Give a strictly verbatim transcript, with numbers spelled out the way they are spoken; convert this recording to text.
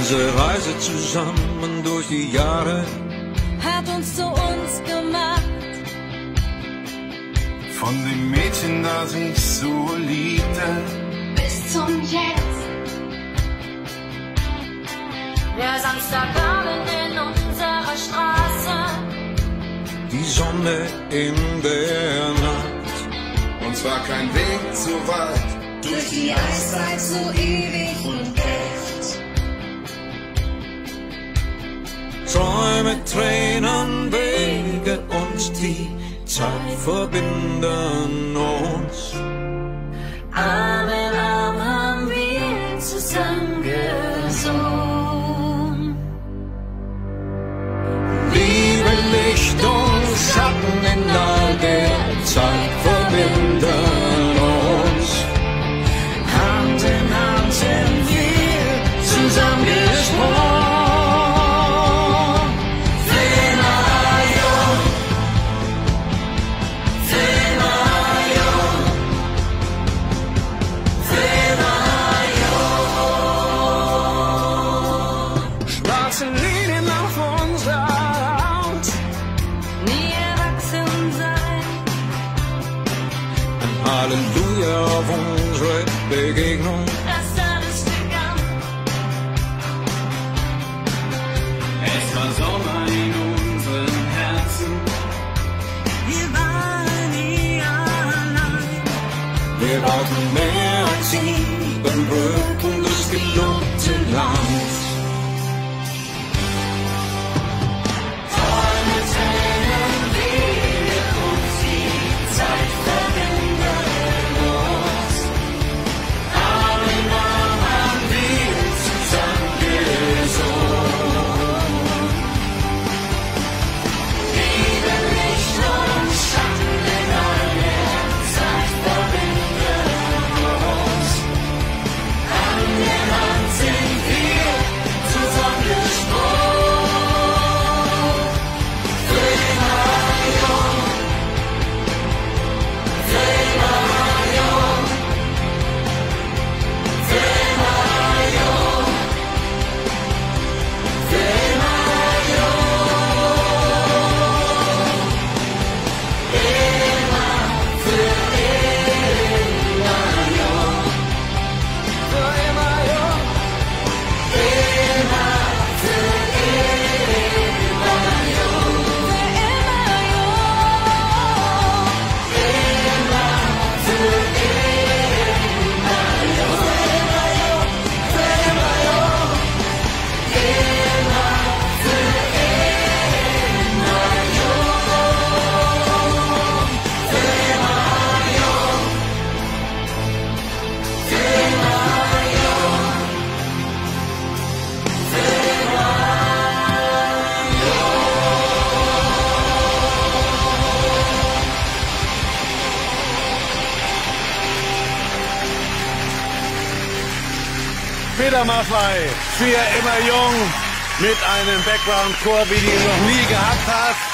Diese Reise zusammen durch die Jahre hat uns zu uns gemacht. Von dem Mädchen, das ich so liebte, Bis zum Jetzt. Der Samstagabend in unserer Straße. Die Sonne in der Nacht. und zwar kein Weg so weit. Durch die Eiszeit so ewig und echt. Träume, Tränen, Wege und die Zeit verbinden uns. Arm in Arm haben wir zusammen gesungen. Liebe, Licht und Schatten in all der Zeit verbinden uns. Hand in Hand sind wir zusammen gesprungen. Schwarze Linien auf unserer Haut, Nie erwachsen sein. ein Halleluja auf unsere Begegnung. Das alles begann. Es war Sommer in unseren Herzen. Wir waren nie allein. Wir brauchen mehr als sieben Brücken durchs gelobte Land. Träume, Tränen, Wege und die Zeit verbinden uns. Arm in Arm haben wir zusammen gesungen. Liebe, Licht und Schatten in all der Zeit verbinden uns. Hand in Hand sind wir zusammen gesprungen. Peter Maffay, für immer jung, mit einem Background-Chor, wie du ihn noch nie gehabt hast.